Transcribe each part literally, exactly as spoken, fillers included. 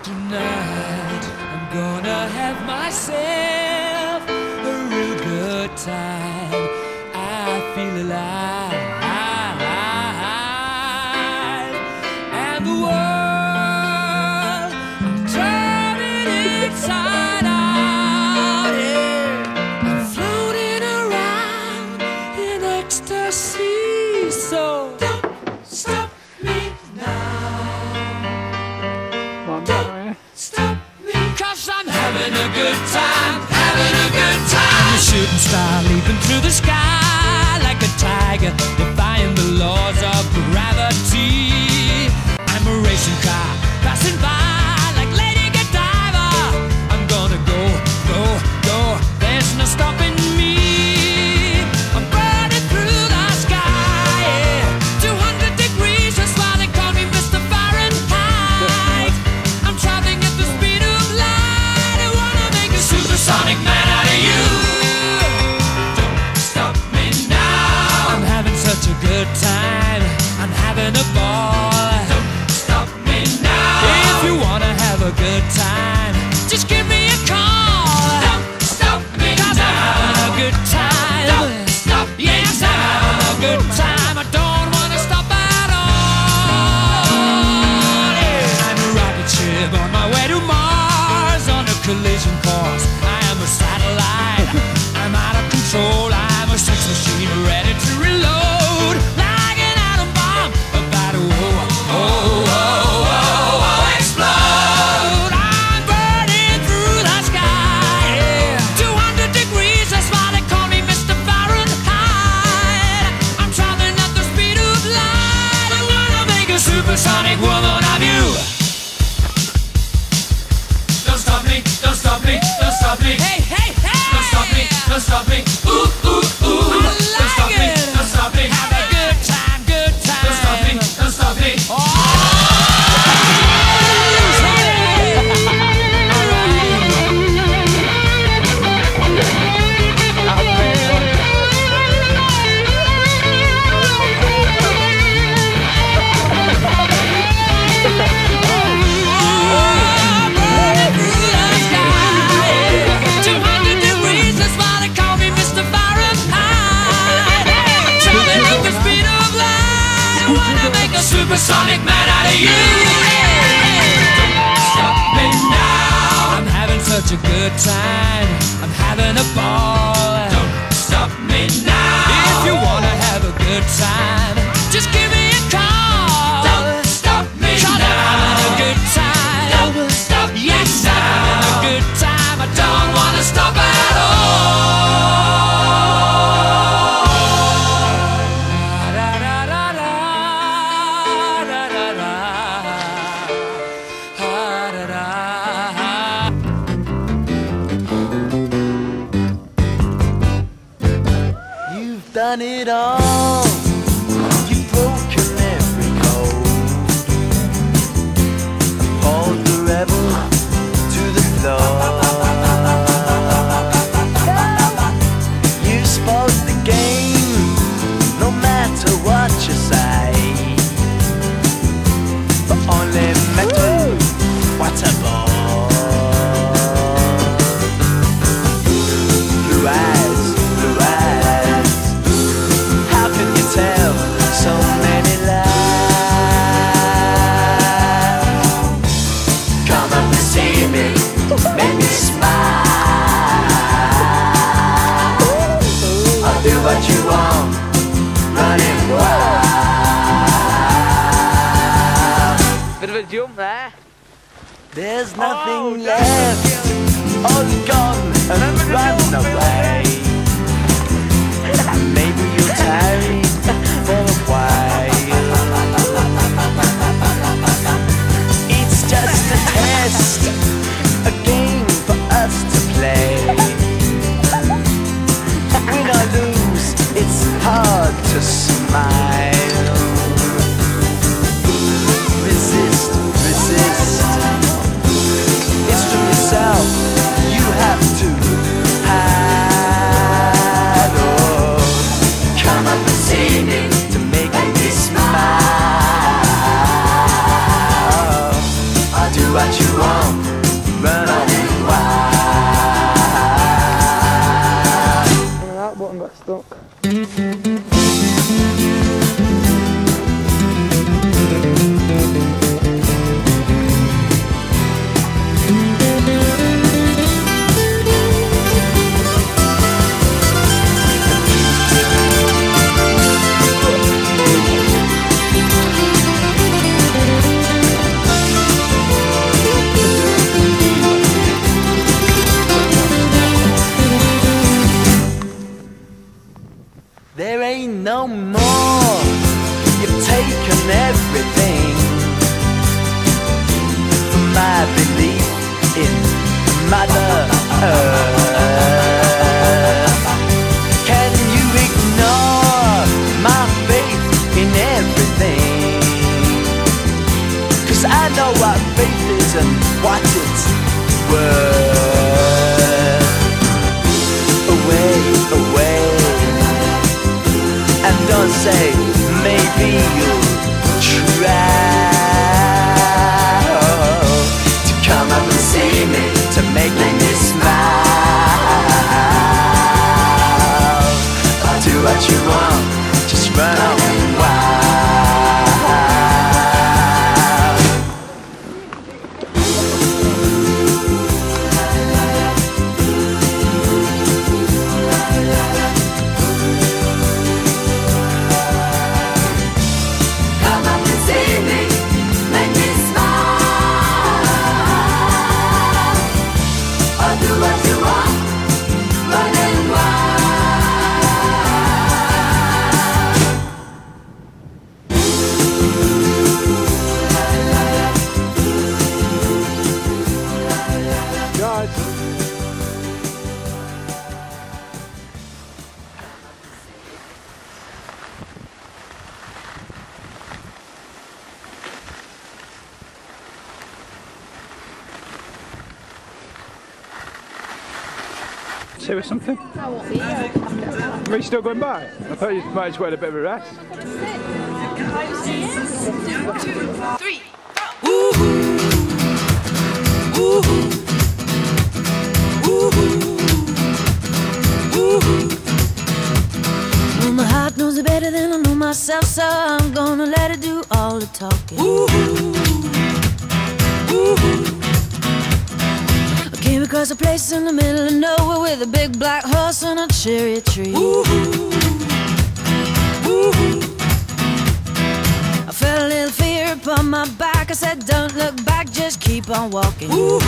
Tonight I'm gonna have myself a real good time. I feel alive, and the world I'm turning inside out. Yeah. I'm floating around in ecstasy. So don't stop me now. Don't stop me, 'cause I'm having a good time, having a good time. I'm a shooting star leaping through the sky like a tiger, defying the laws of gravity. I'm a racing car passing by like Lady Godiva. I'm gonna go, go, go, there's no stopping me. I'm burning through the sky, yeah. two hundred degrees, that's why they call me Mister Fahrenheit. I'm traveling at the speed of light. I wanna make a supersonic man out of you. Don't stop me now. I'm having such a good time, I'm having a ball. Don't stop me now. If you wanna have a good time, just give me a call. Don't stop me 'cause now. I'm having a good time. Don't stop me yes, now. I'm having a good time. I don't wanna stop at all. Yeah. I'm a rocket ship on my way to Mars, on a collision course. I am a satellite. I'm out of control. I'm a sex machine ready to reload, like an atom bomb about to oh, oh, oh, oh, oh, explode. I'm burning through the sky, yeah. two hundred degrees, that's why they call me Mister Fahrenheit. I'm traveling at the speed of light. I wanna make a supersonic woman of you. Don't stop me, don't stop me, don't stop me. Hey, hey, hey! Don't stop me, don't stop me. Ooh, ooh, ooh. I like don't stop it. me, don't stop me. Have a good time, good time. Don't stop me, don't stop me. Oh! Supersonic man out of you. Don't stop me now. I'm having such a good time, I'm having a ball. Don't stop me now. If you wanna have a good time, just give me a call. Don't stop me 'cause now. I'm having a good time. Don't stop me yes, now. I'm having a good time. I don't wanna stop at all. Done it all, you've broken every code, hauled the rebel to the floor. You spoke the game, no matter what you say, but only metal, what a ball. Blue eyes, blue eyes, tell so many lies. Come up and see me, make me smile. I'll do what you want, running wild. Bit of a jump there. There's nothing oh, left, all gone and run away. Maybe you'll tarry for a while. It's just a test, a game for us to play. Win or lose, it's hard to smile. Resist, resist. It's from yourself, you have to hide. Oh, come up and see me to make me smile. I'll do what you want. ignore. You've taken everything from my belief in Mother Earth. Can you ignore my faith in everything? 'Cause I know what faith is and what it's worth. Away, away, and don't say maybe you'll try to come up and see me, to make me smile. I'll do what you want, just run off and wild. Or something? Are you still going by? I thought you might as well have a bit of a rest. One, two, three, four. Ooh. Ooh. Ooh. Ooh. Well, my heart knows it better than I know myself, so I'm gonna let it do all the talking. Ooh. Ooh. Came across a place in the middle of nowhere with a big black horse and a cherry tree. Ooh. Ooh. I felt a little fear upon my back. I said, don't look back, just keep on walking. Ooh.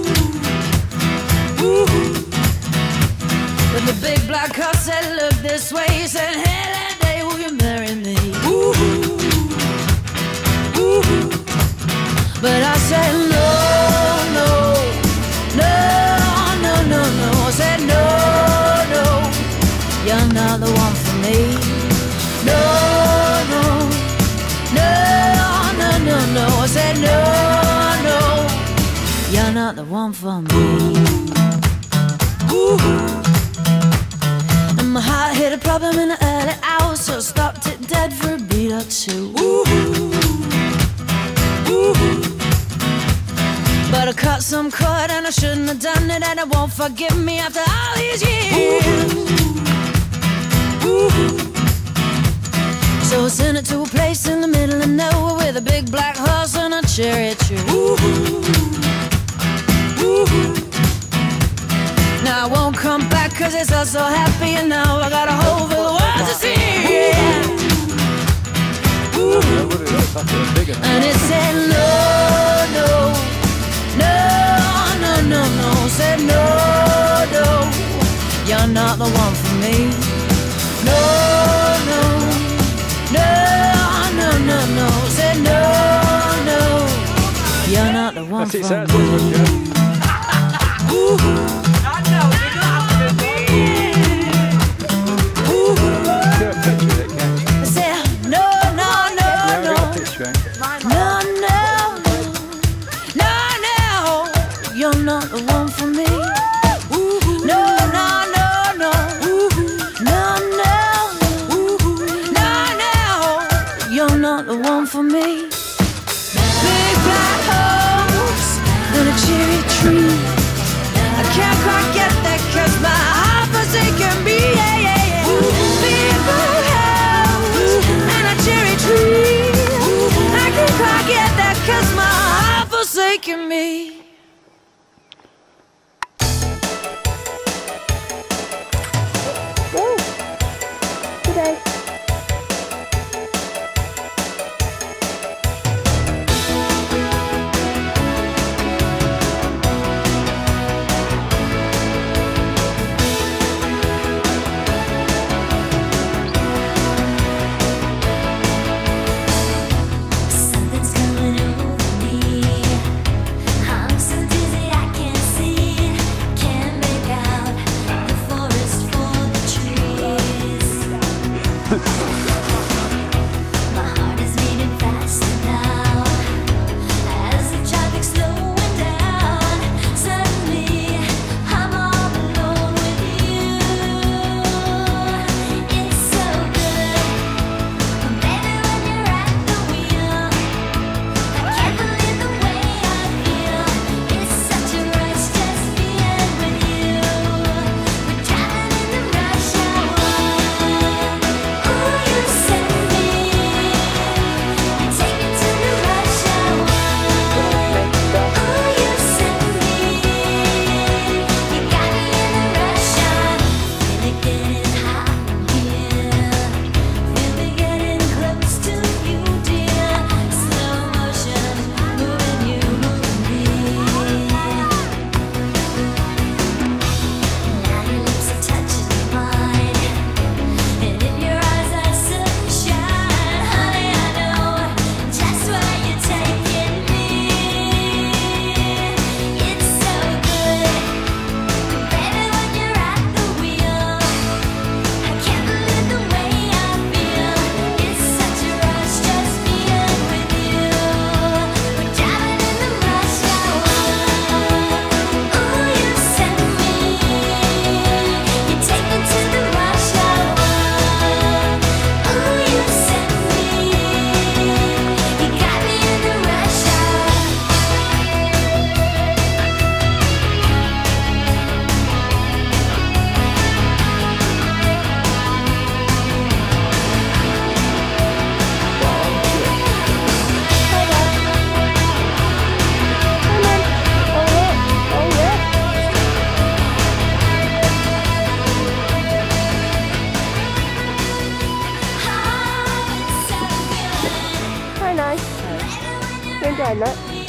Ooh. But the big black horse said, look this way. He said, hey, that day will you marry me? Ooh. Ooh. But I said, no, no. No, no, no, no, I said no, no, you're not the one for me. No, no, no, no, no, no, I said no, no, you're not the one for me. Ooh. And my heart hit a problem in the early hours, so I stopped it dead for a beat or two. Ooh. Ooh. But I cut some cord and I shouldn't have done it, and it won't forgive me after all these years. Ooh. Ooh. So I sent it to a place in the middle of nowhere with a big black horse and a cherry tree. Ooh. Ooh. Now I won't come back 'cause it's all so happy, and now I got a hole for the world to see. Ooh. And it said no, no. No, no, no, no, said no, no, you're not the one for me. No, no, no, no, no, no, said no, no, you're not the one for me. Ooh. I said no, no, no, no, no, no. You're not the one for me. Ooh. No, no, no, no. Ooh. No, no. Ooh. No, no. You're not the one for me. Big black horse and a cherry tree. I can't quite get that 'cause my heart forsaken me. Yeah, yeah, yeah. Big black horse and a cherry tree. I can't quite get that 'cause my heart forsaken me. Don't do it, look.